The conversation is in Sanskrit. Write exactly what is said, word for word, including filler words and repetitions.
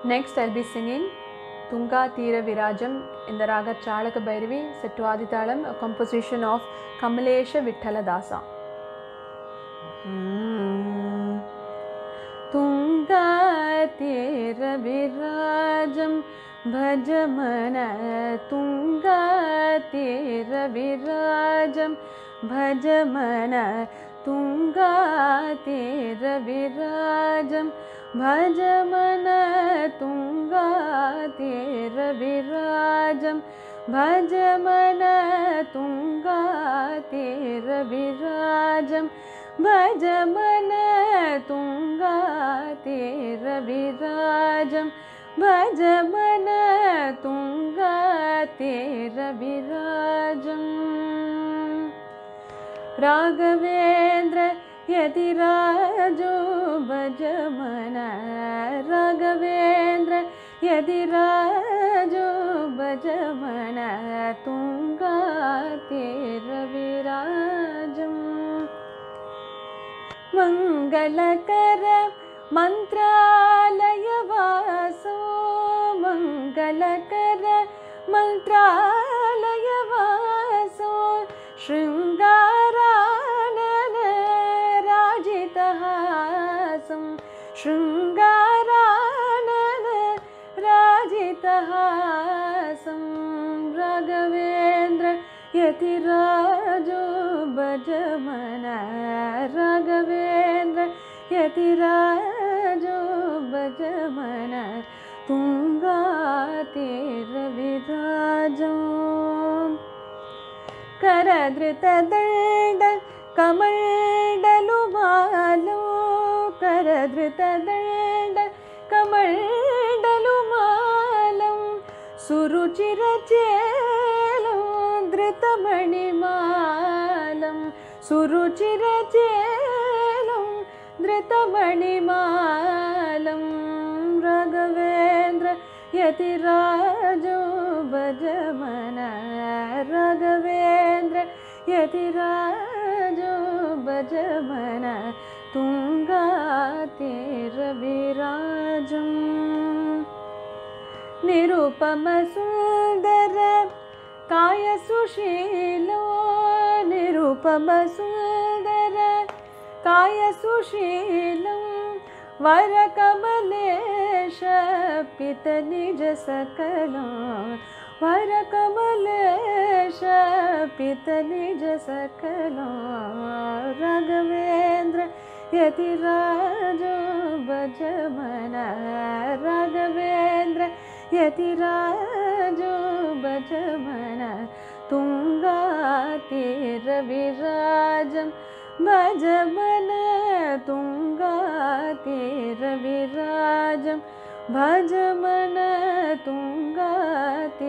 Next, I'll be singing Tunga Tira Virajam in the Raga Chalaka Bhairavi, set to Aditalam, a composition of Kamalesha Vithala Dasa. Hmm. Tunga Tira Virajam Bhajamana, Tunga Tira Virajam Bhajamana, Tunga Tira Virajam Bhajamana, Tunga Tira Virajam Bhajamana, Tunga Tira Virajam Bhajamana, Tunga Tira Virajam Bhajamana, Tunga Tira Virajam. Raghavendra Yadirajo Bhajamana, Raghavendra Yadirajo Bhajamana, Tunga Tira Virajam. Mangalakara Mantralaya Vaso, Mangalakara Mantralaya Vaso, Shringaranana Rajitahasam, Shringaranana Rajitahasam. Raghavendra Yatirajo Bhajamana, Raghavendra Yatirajo Bhajamana, Tunga Tira Virajam. Karadrita Danda Kamandalumalu, Karadrita Danda Kamandalumalam, Suruchira Chelam Dhritamanimalam, Suruchira Chelam Dhritamanimalam. Raghavendra Yatirajo Bhajamana, Raghavendra Yatirajo Bhajamana, Tunga Tira Virajam. Nirupama Sundara Kaya Sushilo, Nirupama Sundara Kaya Sushilo, Varakamalesha Pita Nija Sakalam, Varakamalesha Pita Nija Sakalam. Raghavendra Yatirajo Bhajamana, Raghavendra Yatirajo Bhajamana, Tunga Tira Virajam Bhajamana, Tunga Tira Virajam Bhajamana, Tunga